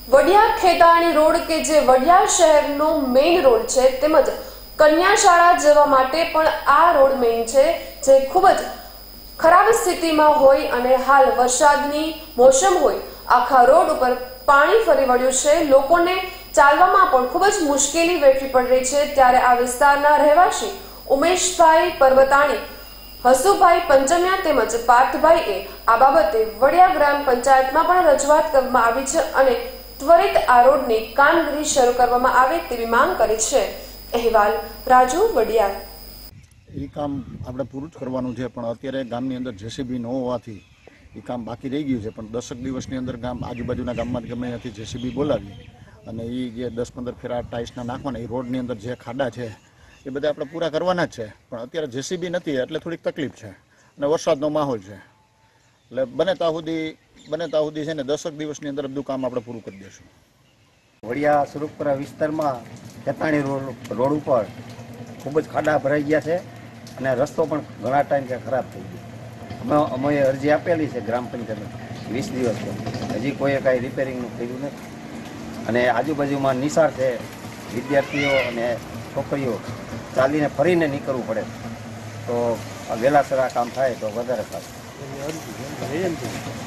Vadia ખેતાણી road કે જે વડિયા શહેરનો મેઇન રોડ છે તેમજ કન્યા શાળા જવા માટે પણ આ રોડ મેઇન છે જે ખૂબ જ ખરાબ સ્થિતિમાં હોય અને હાલ વરસાદની મોસમ હોય આખા રોડ ઉપર પાણી ફરી વળ્યું છે। લોકોને ચાલવામાં પણ ખૂબ જ મુશ્કેલી વેઠવી પડી રહી છે। ત્યારે આ વિસ્તારના રહેવાસી ઉમેશભાઈ પરબતાણી, હસુભાઈ પંચમિયા તેમજ પાર્થભાઈએ આ બાબતે વડિયા ગ્રામ પંચાયતમાં પણ રજૂઆત કરવામાં આવી છે અને ત્વરિત આ રોડની કામગીરી શરૂ કરવામાં આવે તેવી માંગ કરી છે। અહેવાલ રાજુ વડિયા। એ કામ આપણે પૂરું જ કરવાનું છે, પણ અત્યારે ગામની અંદર જેસીબી ન હોવાથી એ કામ બાકી રહી ગયું છે। પણ 10 દિવસની અંદર ગામ આજુબાજુના ગામમાં ગમે ત્યાંથી જેસીબી બોલાવી અને એ જે 10-15 ફેરા ટાઇલ્સના નાખવાના એ રોડની અંદર જે ખાડા છે એ બધા આપણે પૂરા કરવાના જ છે। પણ અત્યારે જેસીબી નથી એટલે થોડીક તકલીફ છે અને વરસાદનો માહોલ છે, એટલે બને ત્યાં સુધી છે ને 10 દિવસની અંદર બધું કામ આપણે પૂરું કરી દઈશું। વડિયા સુરતપુરા વિસ્તારમાં ખેતાણી રોડ ઉપર ખૂબ જ ખાડા ભરાઈ ગયા છે અને રસ્તો પણ ઘણા ટાઈમ ખરાબ થઈ ગયો। અમે અરજી આપેલી છે ગ્રામ પંચાયત 20 દિવસ હજી કોઈએ કાંઈ રિપેરિંગનું કર્યું નથી અને આજુબાજુમાં નિશાળ છે, વિદ્યાર્થીઓ અને છોકરીઓ ચાલીને ફરીને નીકળવું પડે, તો વહેલાસર આ કામ થાય તો વધારે સારું।